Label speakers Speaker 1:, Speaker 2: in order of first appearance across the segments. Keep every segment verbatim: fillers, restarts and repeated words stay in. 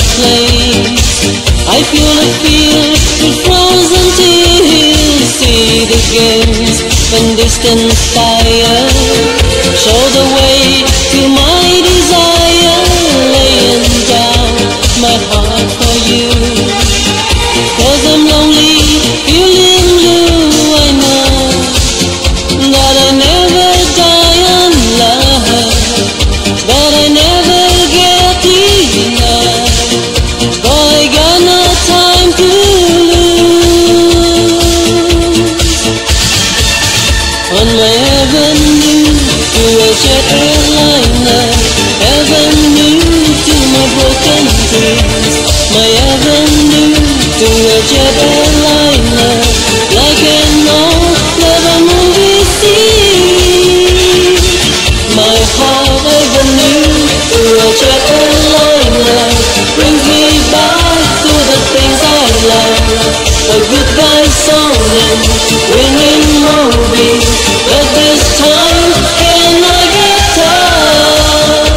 Speaker 1: place. I feel a fear with frozen tears. See the games and distant fire show the way to my desire. Laying down my heart for you, 'cause I'm lonely, feeling blue. I know that I never die in love, but I never get enough. Boy, I got no time to lose. On my avenue to a jet airliner, avenue to my broken dreams. My avenue to a jet airliner, like an old clever movie scene. My heart avenue to a jet airliner brings me back to the things I love. A good guy song and winning movie, but this time can I get tough?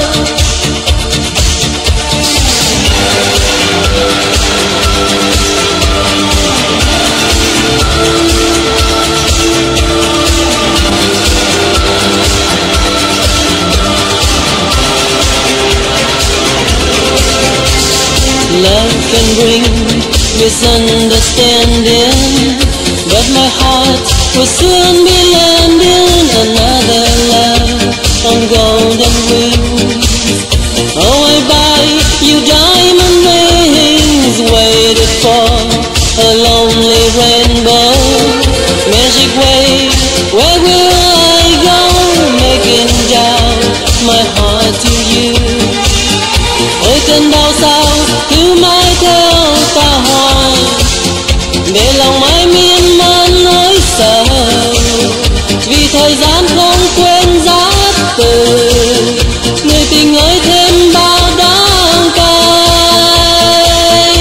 Speaker 1: Love can bring misunderstanding, but my heart will soon be landing. Another love on golden wings. Oh, I buy you diamond rings, waited for a lonely rainbow. Magic way, where will I go? Making down my heart to you. Ôi cơn đau sao cứ mãi theo ta hoài, để lòng mãi miên man nỗi sợ. Vì thời gian không quên giá từ, người tình ơi thêm bao đắng cay.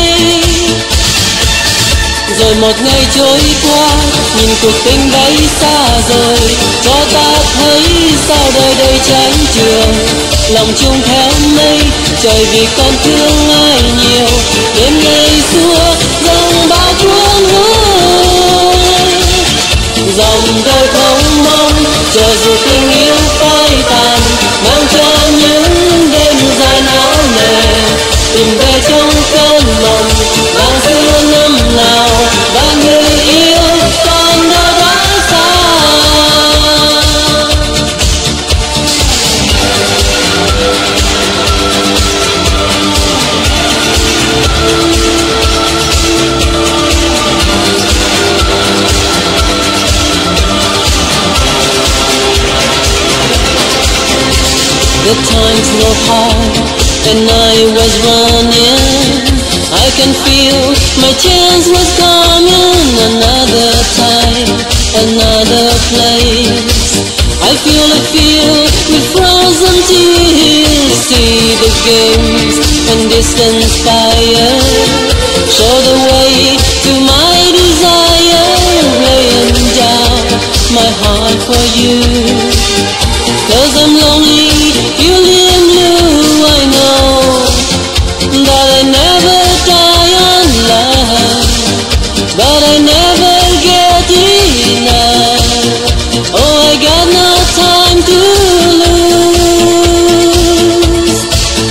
Speaker 1: Rồi một ngày trôi qua, nhìn cuộc tình bay xa rồi, cho ta thấy sao đời đây chán trường. Lòng chung theo mây, trời vì con thương ai nhiều. Đêm ngày xưa dòng bao cuốn hối, dòng đời không mong chờ dù tình yêu phai tàn, mang cho những đêm dài não nề. Tìm về trong cơn mộng vang xưa năm nào, và người yêu còn đâu đã xa. The time's no hard, and I was running. I can feel my chance was coming. Another time, another place. I feel a fear with frozen tears. See the games and distant fire show the way to my desire. Laying down my heart for you, 'cause I'm lonely, feeling blue. I know that I never die in love, but I never get enough. Oh, I got no time to lose.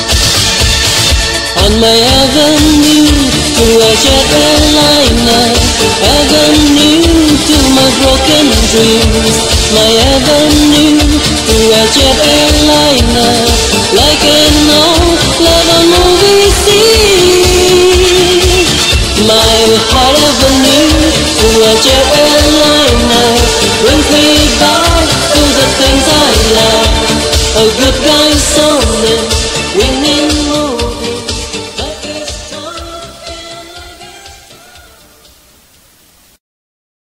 Speaker 1: On my avenue to a jet airliner, avenue to my broken dreams. My avenue to a jet airliner, like an old clever movie scene. My heart avenue to a jet airliner brings me back to the things I love. A good guy song